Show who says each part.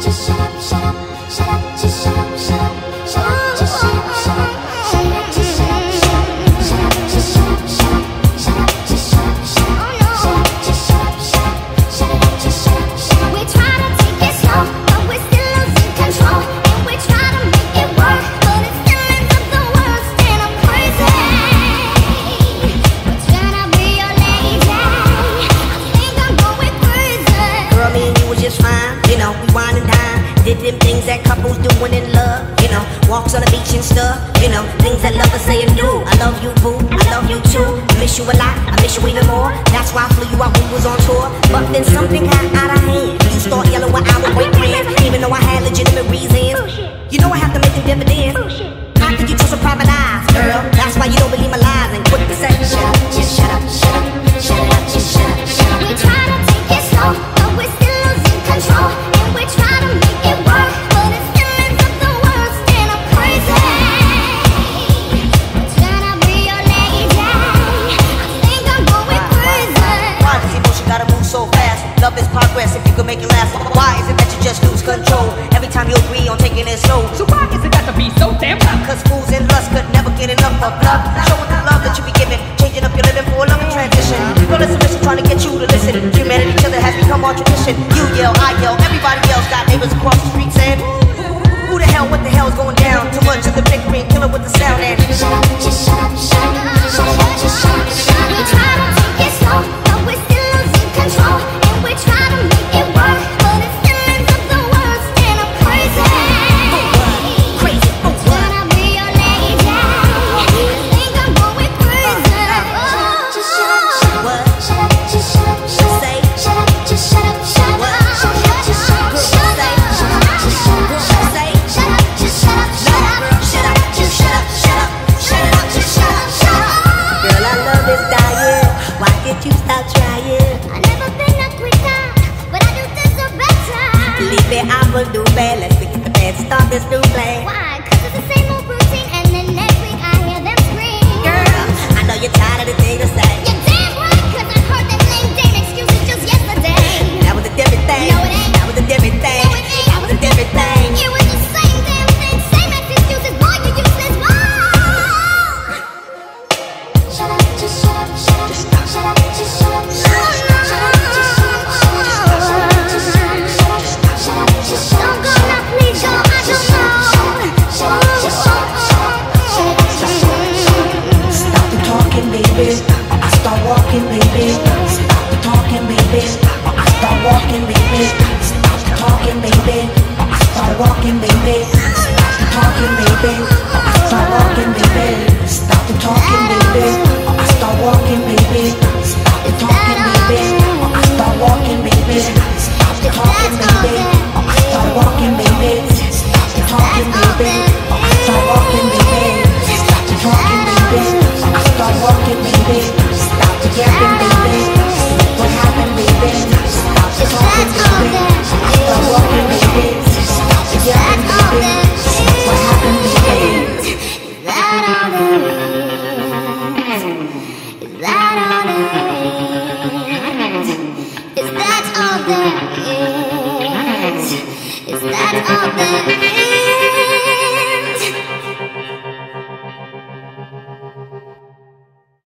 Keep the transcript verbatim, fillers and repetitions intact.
Speaker 1: Did them things that couples doing in love, you know, walks on the beach and stuff, you know, things that lovers say and do. I love you, boo, I love you too. I miss you a lot, I miss you even more. That's why I flew you out when we was on tour. But then something got out of hand. You start yelling when I was boyfriend, even though I had legitimate reasons. You know I have to make them dividends. How could you trust a private eyes, girl? That's why you don't believe my lies and quit the sex. Shut up, just shut up, shut up, shut up, just shut up, shut up. We try to take it slow, but we're still losing control. And we try to make it work, but it still ends up the worst. And I'm crazy. We're trying to be your lady. I think I'm going crazy.
Speaker 2: Why does emotion gotta move so fast? Love is progress if you can make it last. Why is it that you just lose control every time you agree on taking it slow?
Speaker 3: So why is it got to be so damn tough?
Speaker 2: Cause fools and lust could never get enough of love. Showing the love that you be giving, changing up your living for a loving transition. Girl, it's a mission trying to get you to listen. Humanity, each other has become our tradition. You yell, I yell, everybody else. Got neighbors across the street saying, who the hell, what the hell's going down? Too much of the bickering, killer with the sound and
Speaker 1: shut up, just shut up, shut up, shut up, just shut up, shut up. We try to take it slow, but we're still losing control. And we try to make it work, but it still ends up the worst. And I'm crazy.
Speaker 2: crazy. Oh, what?
Speaker 1: Wanna be your lady. I think I'm going crazy. Just shut up, shut up,
Speaker 2: What?
Speaker 1: shut up, just shut up, shut up.
Speaker 2: Say?
Speaker 1: Shut up, just shut up, shut up.
Speaker 2: What?
Speaker 1: Shut up, just shut up, shut up. Shut up, just shut up, shut up.
Speaker 2: Say?
Speaker 1: Shut up, just shut up, shut up. Shut up, just shut up, shut up. Shut up, just shut up, shut up.
Speaker 2: Girl, our love is dying. Why can't you stop trying?
Speaker 1: I never been a quitter, but I do deserve better.
Speaker 2: Believe me, I will do bad. Let's forget the bad, start this new plan.
Speaker 1: Why? 'Cause it's the same old routine, and then next week I hear them scream.
Speaker 2: Girl, I know you're tired of the thing to say.
Speaker 1: You're damn right, 'cause I heard that name Dame excuses just yesterday.
Speaker 2: That was a different thing.
Speaker 1: No, it ain't.
Speaker 2: That was a different thing.
Speaker 1: No, it ain't.
Speaker 2: That was a different thing.
Speaker 1: It was the same damn thing, same ex excuses, boy, you useless, boy. Shut up, just shut up, shut up, just stop. Shut up, just shut up, shut up, shut up, just shut up, shut up, shut up, shut up, just shut up, shut up, shut up, just shut up. Don't go now, please go, I don't know. Shut up, just shut up, shut up, shut up, just shut up, shut up.
Speaker 4: Stop the talking, baby, or I start walking, baby. Stop the talking, baby, or I start walking, baby. Stop the talking, baby, or I start walking, baby. Stop the talking, baby, or I start walking, baby. Stop the talking, baby, or I start walking, baby. Stop the talking, baby, or I start walking, baby. Stop the talking, baby, or I start walking, baby. Stop the talking, baby, or I start walking, baby. Stop the talking, baby, or I start walking, baby. Stop the yapping, baby. What happened, baby? Stop the talking, baby. I start walking, baby. Stop the yapping, baby. What happened, baby?
Speaker 1: Is that all there is? Is that all there is? Is that all there is? Is that all there is?